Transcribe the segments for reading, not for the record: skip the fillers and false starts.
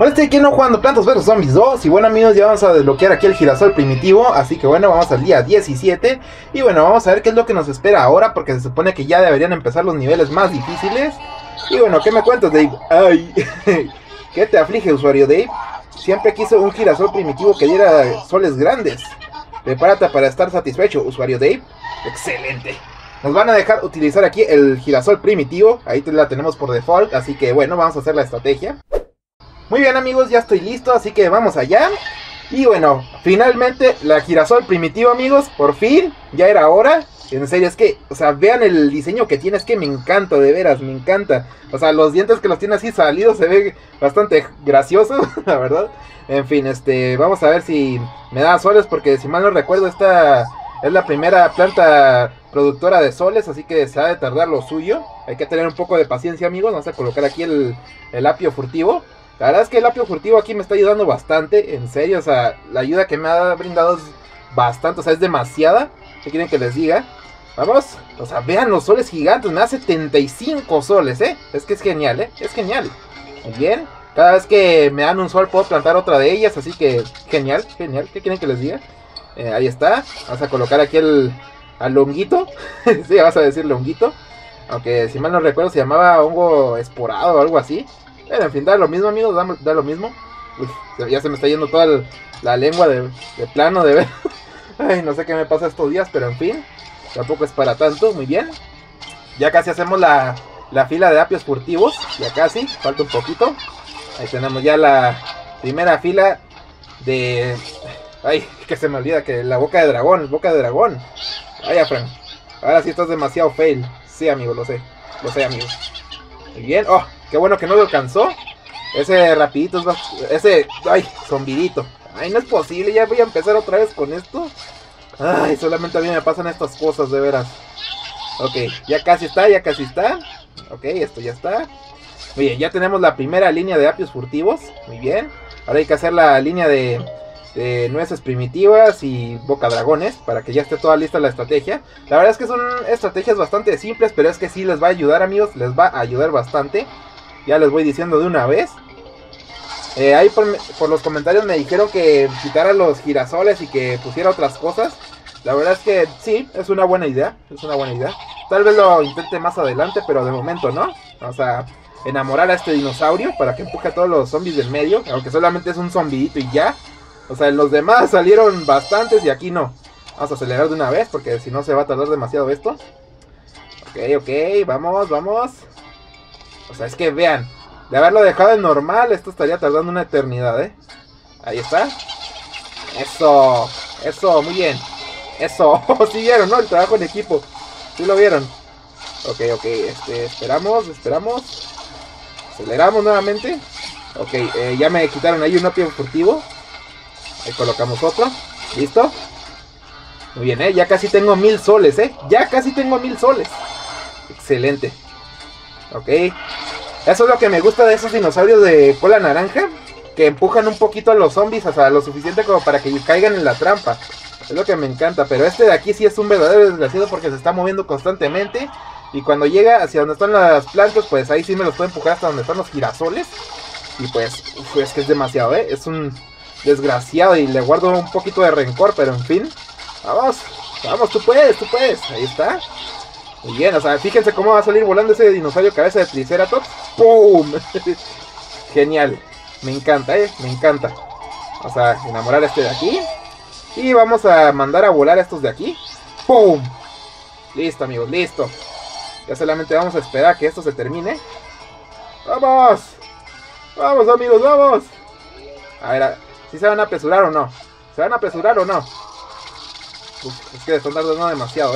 Hola, estoy aquí no jugando Plantas vs Zombies 2. Y bueno, amigos, ya vamos a desbloquear aquí el girasol primitivo. Así que bueno, vamos al día 17. Y bueno, vamos a ver qué es lo que nos espera ahora, porque se supone que ya deberían empezar los niveles más difíciles. Y bueno, ¿qué me cuentas, Dave? Ay, ¿qué te aflige, usuario Dave? Siempre quise un girasol primitivo que diera soles grandes. Prepárate para estar satisfecho, usuario Dave. Excelente. Nos van a dejar utilizar aquí el girasol primitivo. Ahí la tenemos por default. Así que bueno, vamos a hacer la estrategia. Muy bien, amigos, ya estoy listo, así que vamos allá. Y bueno, finalmente la girasol primitivo, amigos, por fin, ya era hora. En serio, es que, o sea, vean el diseño que tiene, es que me encanta, de veras, me encanta. O sea, los dientes que los tiene así salidos se ve bastante gracioso, la verdad. En fin, vamos a ver si me da soles, porque si mal no recuerdo, esta es la primera planta productora de soles, así que se ha de tardar lo suyo. Hay que tener un poco de paciencia, amigos. Vamos a colocar aquí el apio furtivo. La verdad es que el apio furtivo aquí me está ayudando bastante, en serio, o sea, la ayuda que me ha brindado es bastante, o sea, es demasiada. ¿Qué quieren que les diga? Vamos, o sea, vean los soles gigantes, me da 75 soles, es que es genial, es genial. Muy bien, cada vez que me dan un sol puedo plantar otra de ellas, así que genial, genial. ¿Qué quieren que les diga? Ahí está, vamos a colocar aquí al honguito, sí, vas a decirle honguito. Aunque si mal no recuerdo se llamaba hongo esporado o algo así. Bueno, en fin, da lo mismo, amigos, da lo mismo. Uf, ya se me está yendo toda la lengua de plano de ver. Ay, no sé qué me pasa estos días, pero en fin, tampoco es para tanto. Muy bien, ya casi hacemos la fila de apios furtivos. Ya casi, falta un poquito. Ahí tenemos ya la primera fila de... Ay, que se me olvida, que la boca de dragón. Vaya, Frank, ahora sí estás demasiado fail. Sí, amigo, lo sé, amigo. Muy bien, oh, qué bueno que no lo alcanzó. Ese rapidito es ay, zombidito. Ay, no es posible, ya voy a empezar otra vez con esto. Ay, solamente a mí me pasan estas cosas, de veras. Ok, ya casi está. Ok, esto ya está. Muy bien, ya tenemos la primera línea de apios furtivos. Muy bien, ahora hay que hacer la línea de nueces primitivas y boca dragones, para que ya esté toda lista la estrategia. La verdad es que son estrategias bastante simples, pero es que sí les va a ayudar, amigos, les va a ayudar bastante. Ya les voy diciendo de una vez. Ahí por los comentarios me dijeron que quitara los girasoles y que pusiera otras cosas. La verdad es que sí, es una buena idea, Tal vez lo intente más adelante, pero de momento no. Vamos a enamorar a este dinosaurio para que empuje a todos los zombies del medio, aunque solamente es un zombidito y ya. O sea, en los demás salieron bastantes y aquí no. Vamos a acelerar de una vez porque si no se va a tardar demasiado esto. Ok, vamos. O sea, es que vean, de haberlo dejado en normal, esto estaría tardando una eternidad, Ahí está. Eso, muy bien. Eso, sí vieron, ¿no? El trabajo en equipo. Sí lo vieron. Ok, esperamos. Aceleramos nuevamente. Ok, ya me quitaron ahí un apio furtivo. Ahí colocamos otro. ¿Listo? Muy bien, ya casi tengo 1000 soles, Ya casi tengo 1000 soles. Excelente. Ok. Eso es lo que me gusta de esos dinosaurios de cola naranja, que empujan un poquito a los zombies, o sea, lo suficiente como para que caigan en la trampa. Es lo que me encanta. Pero este de aquí sí es un verdadero desgraciado porque se está moviendo constantemente. Y cuando llega hacia donde están las plantas, pues ahí sí me los puede empujar hasta donde están los girasoles. Y pues, es que es demasiado, Es un desgraciado y le guardo un poquito de rencor, pero en fin. Vamos, tú puedes. Ahí está. Muy bien, o sea, fíjense cómo va a salir volando ese dinosaurio cabeza de Triceratops. ¡Pum! Genial. Me encanta, me encanta. Vamos a enamorar a este de aquí. Y vamos a mandar a volar a estos de aquí. ¡Pum! Listo, amigos, listo. Ya solamente vamos a esperar a que esto se termine. ¡Vamos! ¡Vamos, amigos, vamos! A ver, ¿sí se van a apresurar o no? Uf, es que le están dando demasiado,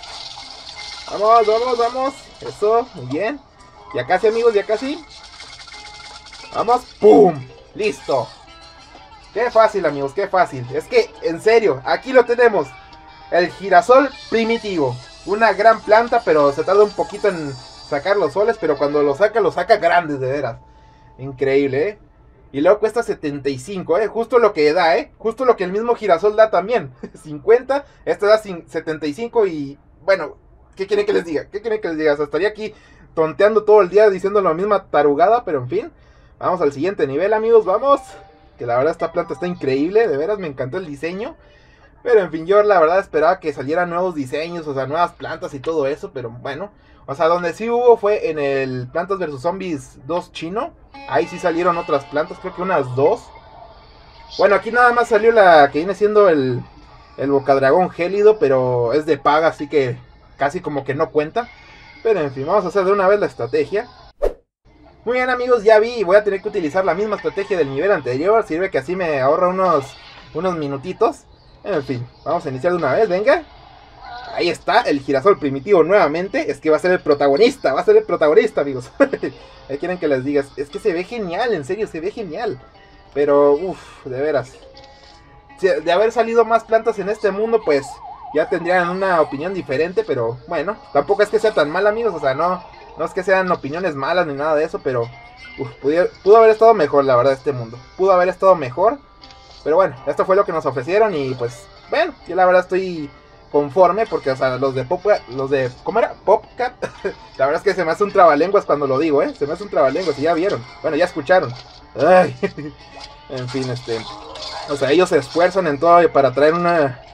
Vamos. Eso, muy bien. Ya casi, amigos, ya casi. Vamos, ¡pum! Listo. Qué fácil, amigos, qué fácil. Es que, en serio, aquí lo tenemos. El girasol primitivo. Una gran planta, pero se tarda un poquito en sacar los soles. Pero cuando lo saca grandes, de veras. Increíble, Y luego cuesta 75, justo lo que da, justo lo que el mismo girasol da también. 50, este da 75 y... Bueno, ¿qué quieren que les diga? O sea, estaría aquí tonteando todo el día diciendo la misma tarugada, pero en fin. Vamos al siguiente nivel, amigos, vamos. Que la verdad esta planta está increíble, de veras me encantó el diseño. Pero en fin, yo la verdad esperaba que salieran nuevos diseños, o sea, nuevas plantas y todo eso, pero bueno. O sea, donde sí hubo fue en el Plantas vs Zombies 2 chino. Ahí sí salieron otras plantas, creo que unas 2. Bueno, aquí nada más salió la que viene siendo el Bocadragón gélido, pero es de paga, así que casi como que no cuenta. Pero en fin, vamos a hacer de una vez la estrategia. Muy bien, amigos, ya vi y voy a tener que utilizar la misma estrategia del nivel anterior. Sirve que así me ahorra unos minutitos. En fin, vamos a iniciar de una vez, venga. Ahí está, el girasol primitivo nuevamente. Es que va a ser el protagonista, amigos. Ahí quieren que les digas, es que se ve genial, en serio, se ve genial. Pero, uff, de veras. De haber salido más plantas en este mundo, pues ya tendrían una opinión diferente. Pero bueno, tampoco es que sea tan mal, amigos. O sea, no es que sean opiniones malas ni nada de eso. Pero pudo haber estado mejor, la verdad, este mundo. Pudo haber estado mejor. Pero bueno, esto fue lo que nos ofrecieron. Y pues, bueno, yo la verdad estoy conforme. Porque, o sea, ¿cómo era? PopCap. La verdad es que se me hace un trabalenguas cuando lo digo, se me hace un trabalenguas y ya vieron. Bueno, ya escucharon. Ay. En fin, o sea, ellos se esfuerzan en todo para traer un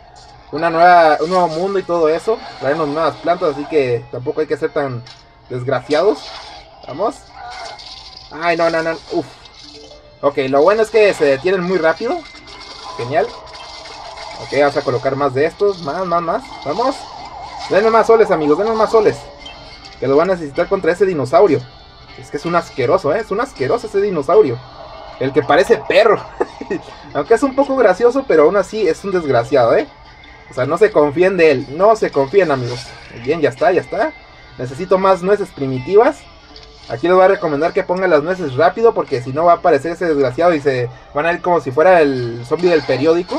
nuevo mundo y todo eso. Traernos nuevas plantas, así que tampoco hay que ser tan desgraciados. Vamos. Ay, no. Uf. Ok, lo bueno es que se detienen muy rápido. Genial. Ok, vamos a colocar más de estos. Más. Vamos. Denme más soles, amigos, denme más soles. Que lo van a necesitar contra ese dinosaurio. Es que es un asqueroso, es un asqueroso ese dinosaurio. El que parece perro. Aunque es un poco gracioso, pero aún así es un desgraciado, O sea, no se confíen de él. No se confíen, amigos. Bien, ya está. Necesito más nueces primitivas. Aquí les voy a recomendar que pongan las nueces rápido, porque si no va a aparecer ese desgraciado y se van a ir como si fuera el zombie del periódico.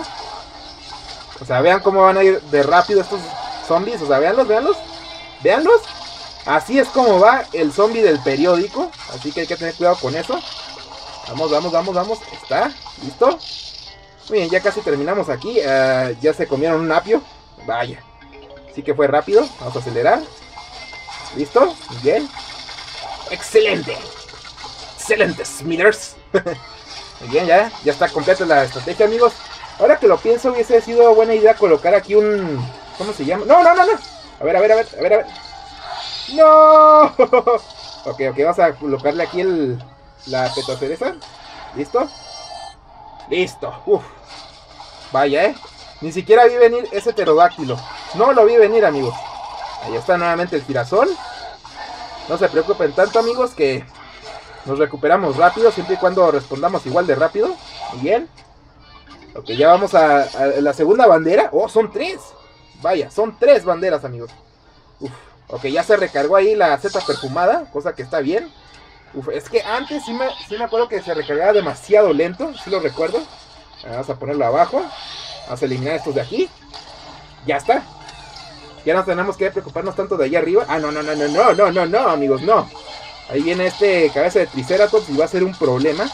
O sea, vean cómo van a ir de rápido estos zombies. O sea, véanlos. Así es como va el zombie del periódico. Así que hay que tener cuidado con eso. Vamos. Está, listo. Muy bien, ya casi terminamos aquí. Ya se comieron un apio. Vaya. Así que fue rápido. Vamos a acelerar. Listo, muy bien. Excelente, Smithers. Muy bien, ya está completa la estrategia, amigos. Ahora que lo pienso, hubiese sido buena idea colocar aquí un... ¿Cómo se llama? No. A ver. ¡No! Ok, vamos a colocarle aquí la petacereza. ¿Listo? Uf. Vaya, Ni siquiera vi venir ese pterodáctilo. No lo vi venir, amigos. Ahí está nuevamente el girasol. No se preocupen tanto, amigos, que nos recuperamos rápido, siempre y cuando respondamos igual de rápido. Muy bien. Ok, ya vamos a la segunda bandera. Oh, son 3. Vaya, son 3 banderas, amigos. Uf. Ok, ya se recargó ahí la seta perfumada, cosa que está bien. Uf, es que antes sí me acuerdo que se recargaba demasiado lento, sí lo recuerdo. Vamos a ponerlo abajo. Vamos a eliminar estos de aquí. Ya está. Ya no tenemos que preocuparnos tanto de allá arriba. Ah, no, amigos, no. Ahí viene cabeza de Triceratops y va a ser un problema.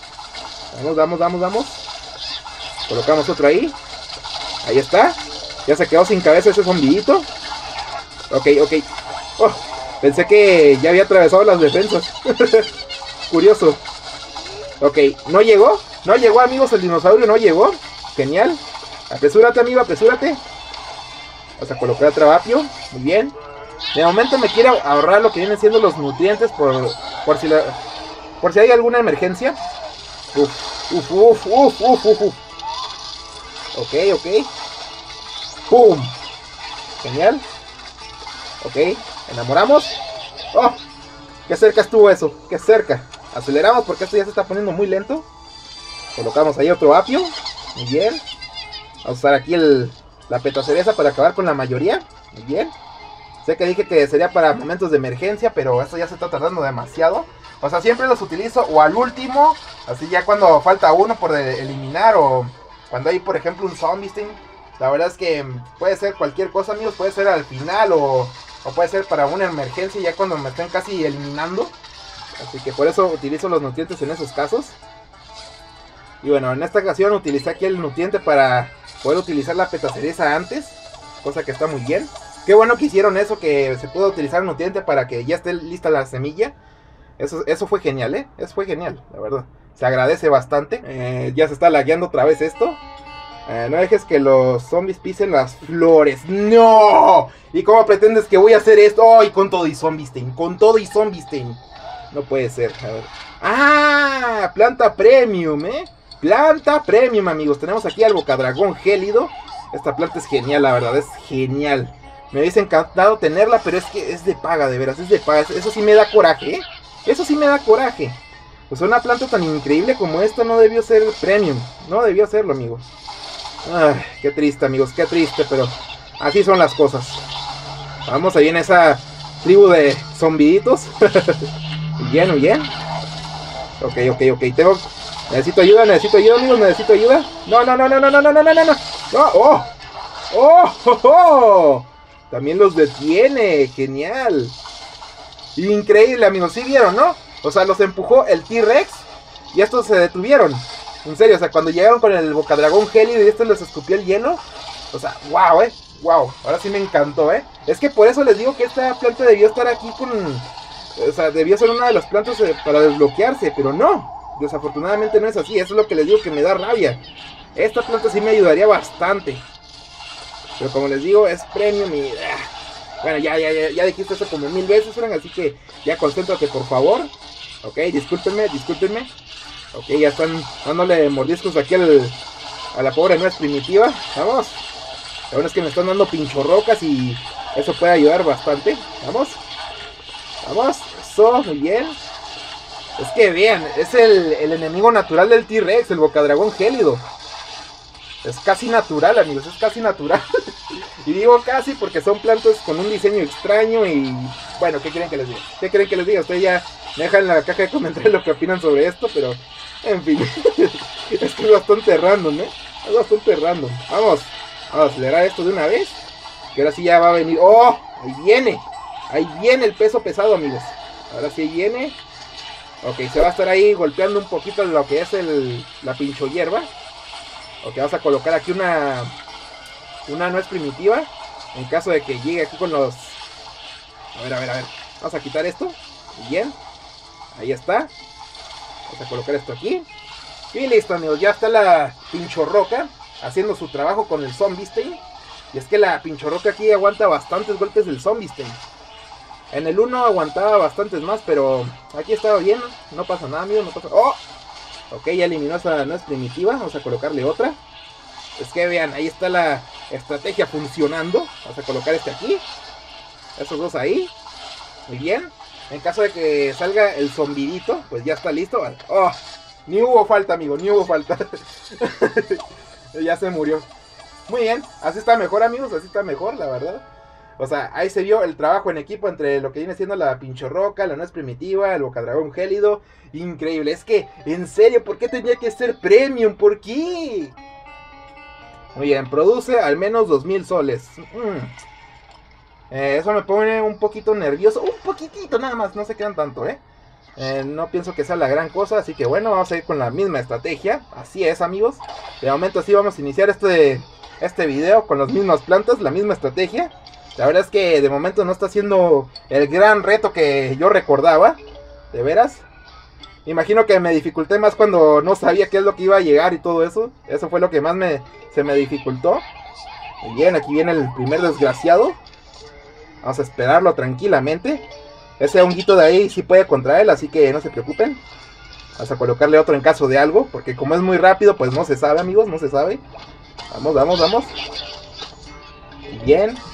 Vamos. Colocamos otro ahí. Ahí está. Ya se quedó sin cabeza ese zombillito. Ok. Oh, pensé que ya había atravesado las defensas. Curioso. Ok, no llegó, amigos, el dinosaurio no llegó. Genial. Apresúrate, amigo, apresúrate. Vamos a colocar otro apio. Muy bien. De momento me quiero ahorrar lo que vienen siendo los nutrientes por si hay alguna emergencia. Uf. Ok. ¡Pum! Genial. Ok, enamoramos. ¡Oh! ¡Qué cerca estuvo eso! ¡Qué cerca! Aceleramos porque esto ya se está poniendo muy lento. Colocamos ahí otro apio. Muy bien. Vamos a usar aquí la petacereza para acabar con la mayoría. Muy bien. Sé que dije que sería para momentos de emergencia, pero esto ya se está tardando demasiado. O sea, siempre los utilizo o al último, así ya cuando falta uno por eliminar, o cuando hay, por ejemplo, un zombie sting. La verdad es que puede ser cualquier cosa, amigos. Puede ser al final o puede ser para una emergencia ya cuando me estén casi eliminando. Así que por eso utilizo los nutrientes en esos casos. Y bueno, en esta ocasión utilicé aquí el nutriente para poder utilizar la petacereza antes, cosa que está muy bien. Qué bueno que hicieron eso, que se pueda utilizar un nutriente para que ya esté lista la semilla. Eso fue genial, Eso fue genial, la verdad. Se agradece bastante. Ya se está lagueando otra vez esto. No dejes que los zombies pisen las flores. ¡No! ¿Y cómo pretendes que voy a hacer esto? ¡Ay! Con todo y Zombiestein. Con todo y Zombiestein. No puede ser. A ver. ¡Ah! Planta premium, Planta premium, amigos. Tenemos aquí al Bocadragón gélido. Esta planta es genial, la verdad. Es genial. Me hubiese encantado tenerla, pero es que es de paga, de veras. Es de paga. Eso sí me da coraje, Eso sí me da coraje. Pues una planta tan increíble como esta no debió ser premium. No debió serlo, amigos. Ay, qué triste, amigos, qué triste, pero así son las cosas. Vamos, ahí en esa tribu de zombiditos. Bien, bien. Ok. Necesito ayuda, amigos, necesito ayuda. No. No, ¡Oh! También los detiene, genial. Increíble, amigos, ¿sí vieron, no? O sea, los empujó el T-Rex y estos se detuvieron. En serio, o sea, cuando llegaron con el Bocadragón gélido y les escupió el hielo. O sea, wow, wow, ahora sí me encantó, Es que por eso les digo que esta planta debió estar aquí con... O sea, debió ser una de las plantas para desbloquearse, pero no. Desafortunadamente no es así, eso es lo que les digo que me da rabia. Esta planta sí me ayudaría bastante. Pero como les digo, es premium y... Bueno, ya dijiste eso como 1000 veces, Frank, así que ya concéntrate, por favor. Ok, discúlpenme. Ok, ya están dándole mordiscos aquí a la pobre nuez primitiva. Vamos. La verdad es que me están dando pinchorrocas y eso puede ayudar bastante. Vamos. Eso, muy bien. Es que vean, es el enemigo natural del T-Rex, el Bocadragón gélido. Es casi natural, amigos, es casi natural. Y digo casi porque son plantas con un diseño extraño y... Bueno, ¿qué quieren que les diga? Ustedes ya me dejan en la caja de comentarios lo que opinan sobre esto, pero... En fin. Es que es bastante random, Es bastante random. Vamos a acelerar esto de una vez. Que ahora sí ya va a venir... ¡Oh! Ahí viene el peso pesado, amigos. Ahora sí viene. Ok, se va a estar ahí golpeando un poquito lo que es la pincho hierba. Ok, vamos a colocar aquí una nuez primitiva. En caso de que llegue aquí con los... A ver. Vamos a quitar esto. Bien. Ahí está. Vamos a colocar esto aquí. Y listo, amigos. Ya está la pinchorroca haciendo su trabajo con el Zombiestein. Y es que la pinchorroca aquí aguanta bastantes golpes del Zombiestein. En el 1 aguantaba bastantes más, pero aquí estaba bien. No pasa nada, amigos. No pasa... ¡Oh! Ok, ya eliminó esa nuez primitiva. Vamos a colocarle otra. Es que vean, ahí está la estrategia funcionando. Vamos a colocar este aquí. Esos dos ahí. Muy bien. En caso de que salga el zombidito, pues ya está listo. ¡Oh! Ni hubo falta, amigo, ni hubo falta. Ya se murió. Muy bien, así está mejor, amigos, así está mejor, la verdad. O sea, ahí se vio el trabajo en equipo entre lo que viene siendo la pinchorroca, la nuez primitiva, el Bocadragón gélido. Increíble, es que, en serio, ¿por qué tenía que ser premium? ¿Por qué? Muy bien, produce al menos 2000 soles. Eso me pone un poquito nervioso. Un poquitito nada más, no se quedan tanto, no pienso que sea la gran cosa, así que bueno, vamos a ir con la misma estrategia. Así es, amigos. De momento sí vamos a iniciar este video con las mismas plantas, la misma estrategia. La verdad es que de momento no está siendo el gran reto que yo recordaba. De veras. Imagino que me dificulté más cuando no sabía qué es lo que iba a llegar y todo eso. Eso fue lo que más se me dificultó. Muy bien, aquí viene el primer desgraciado. Vamos a esperarlo tranquilamente. Ese honguito de ahí sí puede contra él, así que no se preocupen. Vamos a colocarle otro en caso de algo, porque como es muy rápido, pues no se sabe, amigos, no se sabe. Vamos. Bien.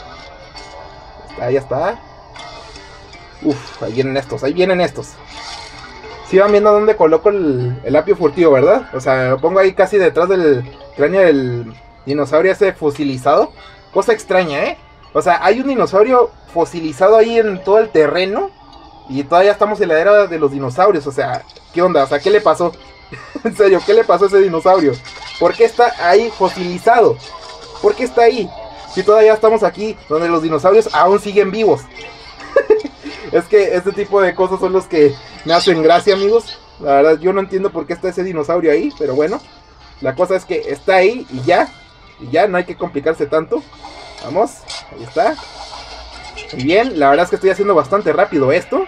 Ya está. Uf, ahí vienen estos. Sí van viendo dónde coloco el apio furtivo, ¿verdad? O sea, lo pongo ahí casi detrás del cráneo del dinosaurio ese fosilizado. Cosa extraña, O sea, hay un dinosaurio fosilizado ahí en todo el terreno. Y todavía estamos en la era de los dinosaurios. O sea, ¿qué onda? O sea, ¿qué le pasó? En serio, ¿qué le pasó a ese dinosaurio? ¿Por qué está ahí fosilizado? ¿Por qué está ahí? Si todavía estamos aquí, donde los dinosaurios aún siguen vivos. Es que este tipo de cosas son los que me hacen gracia, amigos. La verdad, yo no entiendo por qué está ese dinosaurio ahí. Pero bueno, la cosa es que está ahí y ya. Y ya, no hay que complicarse tanto. Vamos, ahí está. Muy bien, la verdad es que estoy haciendo bastante rápido esto.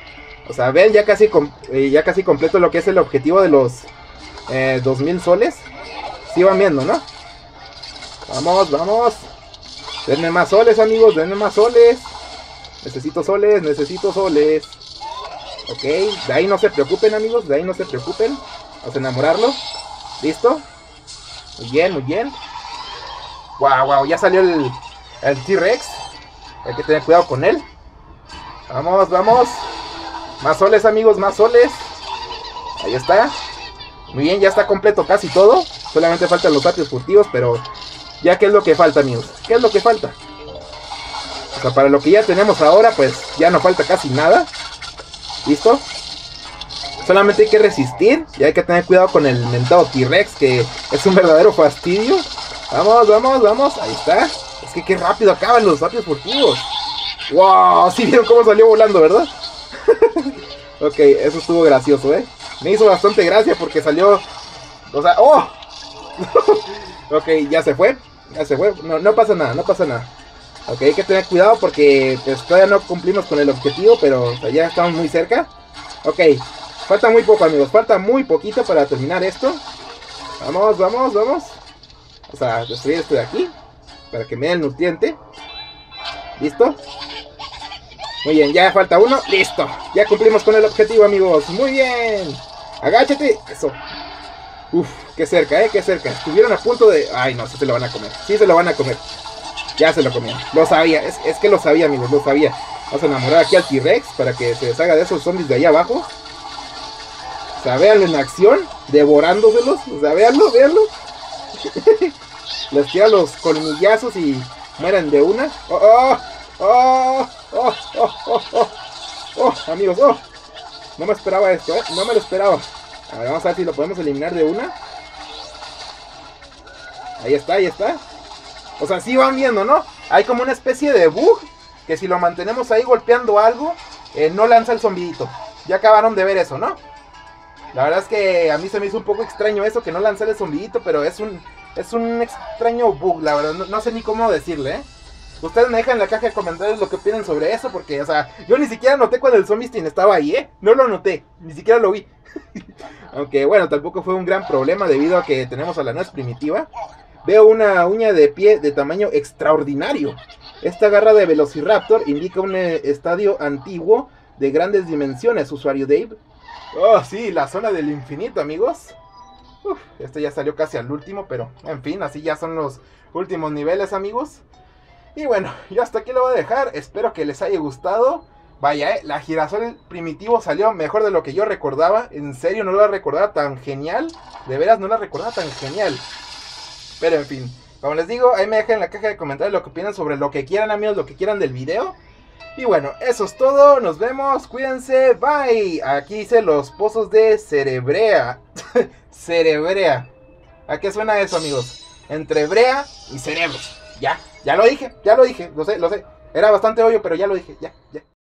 O sea, ven, ya casi completo lo que es el objetivo de los 2000 soles. Sí van viendo, ¿no? Vamos, vamos. Denme más soles, amigos, denme más soles. Necesito soles, necesito soles. Ok, de ahí no se preocupen, amigos, de ahí no se preocupen. Vamos a enamorarlo. ¿Listo? Muy bien, muy bien. Wow, wow, ya salió el T-Rex. Hay que tener cuidado con él. Vamos, vamos. Más soles, amigos, más soles. Ahí está. Muy bien, ya está completo casi todo. Solamente faltan los sapios furtivos, pero ya, ¿qué es lo que falta, amigos? ¿Qué es lo que falta? O sea, para lo que ya tenemos ahora, pues ya no falta casi nada. ¿Listo? Solamente hay que resistir y hay que tener cuidado con el mentado T-Rex, que es un verdadero fastidio. Vamos, vamos, vamos. Ahí está. Es que qué rápido acaban los sapios furtivos. ¡Wow! Sí vieron cómo salió volando, ¿verdad? Ok, eso estuvo gracioso, ¿eh? Me hizo bastante gracia porque salió... O sea, ¡oh! Ok, ya se fue. Ya se fue. No, no pasa nada, no pasa nada. Ok, hay que tener cuidado porque pues, todavía no cumplimos con el objetivo, pero o sea, ya estamos muy cerca. Ok, falta muy poco, amigos. Falta muy poquito para terminar esto. Vamos, vamos, vamos. O sea, destruir esto de aquí para que me dé el nutriente. ¿Listo? Muy bien, ya falta uno. ¡Listo! Ya cumplimos con el objetivo, amigos. ¡Muy bien! ¡Agáchate! Eso. Uf, qué cerca, qué cerca. Estuvieron a punto de... Ay, no, sí se lo van a comer. Sí se lo van a comer. Ya se lo comieron. Lo sabía, es que lo sabía, amigos, lo sabía. Vamos a enamorar aquí al T-Rex para que se deshaga de esos zombies de allá abajo. O sea, véanlo en acción, devorándoselos. O sea, véanlo, véanlo. Les tira los colmillazos y mueren de una. ¡Oh, oh, oh, oh, oh, oh, oh, amigos, oh! No me esperaba esto, no me lo esperaba. A ver, vamos a ver si lo podemos eliminar de una. Ahí está, ahí está. O sea, sí van viendo, ¿no? Hay como una especie de bug que si lo mantenemos ahí golpeando algo, no lanza el zombidito. Ya acabaron de ver eso, ¿no? La verdad es que a mí se me hizo un poco extraño eso, que no lanzara el zombidito, pero es un extraño bug, la verdad. No sé ni cómo decirle, ¿eh? Ustedes me dejan en la caja de comentarios lo que opinan sobre eso, porque, o sea, yo ni siquiera noté cuando el Zombistin estaba ahí, ¿eh? No lo noté, ni siquiera lo vi. Aunque, bueno, tampoco fue un gran problema debido a que tenemos a la nuez primitiva. Veo una uña de pie de tamaño extraordinario. Esta garra de Velociraptor indica un estadio antiguo de grandes dimensiones, usuario Dave. Oh, sí, la zona del infinito, amigos. Este ya salió casi al último, pero, en fin, así ya son los últimos niveles, amigos. Y bueno, yo hasta aquí lo voy a dejar. Espero que les haya gustado. Vaya, la girasol primitivo salió mejor de lo que yo recordaba. En serio, no la recordaba tan genial. De veras, no la recordaba tan genial. Pero en fin, como les digo, ahí me dejan en la caja de comentarios lo que opinan sobre lo que quieran, amigos, lo que quieran del video. Y bueno, eso es todo. Nos vemos, cuídense, bye. Aquí hice los pozos de Cerebrea. Cerebrea. ¿A qué suena eso, amigos? Entre brea y cerebros. Ya lo dije, lo sé. Era bastante obvio, pero ya lo dije, ya.